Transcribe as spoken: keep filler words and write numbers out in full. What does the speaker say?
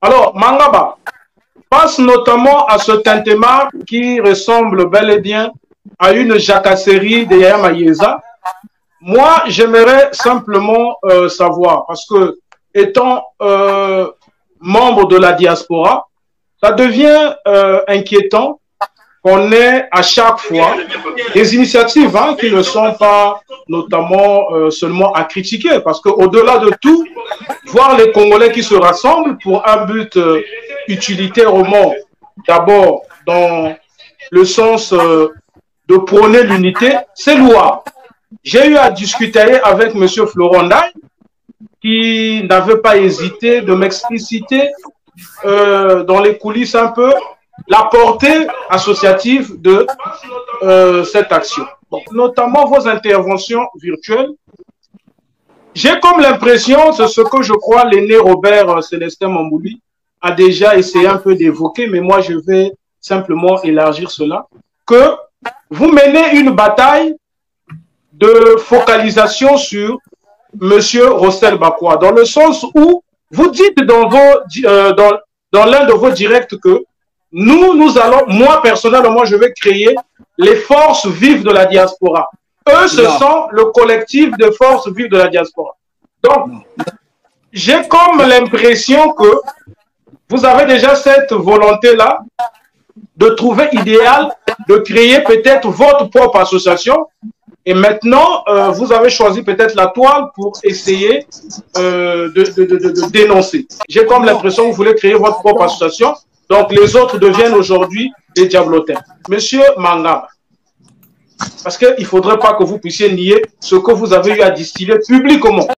Alors, Mangaba pense notamment à ce tintement qui ressemble bel et bien à une jacasserie de Yaya Mayeza. Moi, j'aimerais simplement euh, savoir, parce que étant euh, membre de la diaspora, ça devient euh, inquiétant qu'on ait à chaque fois des initiatives hein, qui ne sont pas notamment euh, seulement à critiquer, parce qu'au-delà de tout, voir les Congolais qui se rassemblent pour un but euh, utilitaire au monde, d'abord dans le sens euh, de prôner l'unité, c'est louable. J'ai eu à discuter avec M. Florent Ndaye, qui n'avait pas hésité de m'expliciter euh, dans les coulisses un peu la portée associative de euh, cette action. Bon, notamment vos interventions virtuelles. J'ai comme l'impression, c'est ce que je crois l'aîné Robert Célestin Mambouli a déjà essayé un peu d'évoquer, mais moi je vais simplement élargir cela, que vous menez une bataille de focalisation sur M. Rossel Bakwa, dans le sens où vous dites dans, vos, euh, dans, dans l'un de vos directs que nous, nous allons, moi personnellement, je vais créer les forces vives de la diaspora. Eux, ce non. sont le collectif de forces vives de la diaspora. Donc, j'ai comme l'impression que vous avez déjà cette volonté-là de trouver idéal, de créer peut-être votre propre association. Et maintenant, euh, vous avez choisi peut-être la toile pour essayer euh, de, de, de, de, de dénoncer. J'ai comme l'impression que vous voulez créer votre propre association. Donc, les autres deviennent aujourd'hui des diablotins. Monsieur Mangaba, parce qu'il ne faudrait pas que vous puissiez nier ce que vous avez eu à distiller publiquement.